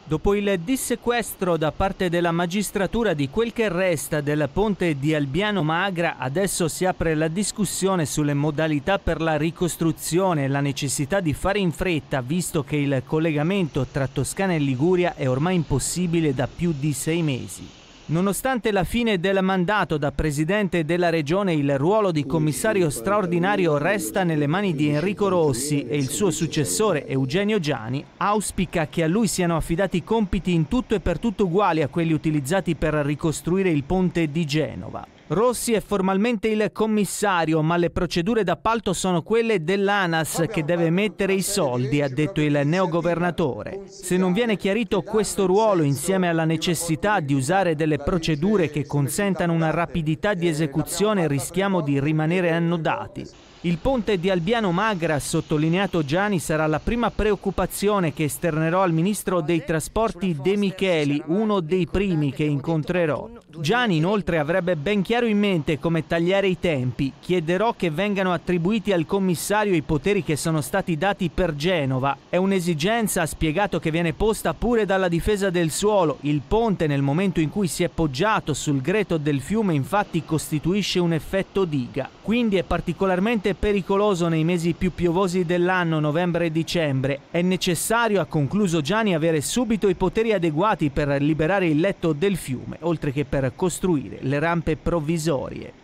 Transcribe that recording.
Dopo il dissequestro da parte della magistratura di quel che resta del ponte di Albiano Magra, adesso si apre la discussione sulle modalità per la ricostruzione e la necessità di fare in fretta, visto che il collegamento tra Toscana e Liguria è ormai impossibile da più di 6 mesi. Nonostante la fine del mandato da presidente della regione, il ruolo di commissario straordinario resta nelle mani di Enrico Rossi e il suo successore Eugenio Giani auspica che a lui siano affidati compiti in tutto e per tutto uguali a quelli utilizzati per ricostruire il ponte di Genova. Rossi è formalmente il commissario, ma le procedure d'appalto sono quelle dell'ANAS che deve mettere i soldi, ha detto il neogovernatore. Se non viene chiarito questo ruolo insieme alla necessità di usare delle procedure che consentano una rapidità di esecuzione, rischiamo di rimanere annodati. Il ponte di Albiano Magra, sottolineato Giani, sarà la prima preoccupazione che esternerò al ministro dei trasporti De Micheli, uno dei primi che incontrerò. Giani inoltre avrebbe ben chiaro in mente come tagliare i tempi. Chiederò che vengano attribuiti al commissario i poteri che sono stati dati per Genova. È un'esigenza, ha spiegato, che viene posta pure dalla difesa del suolo. Il ponte, nel momento in cui si è poggiato sul greto del fiume, infatti costituisce un effetto diga. Quindi è particolarmente pericoloso nei mesi più piovosi dell'anno, novembre e dicembre. È necessario, ha concluso Giani, avere subito i poteri adeguati per liberare il letto del fiume, oltre che per costruire le rampe provvisorie.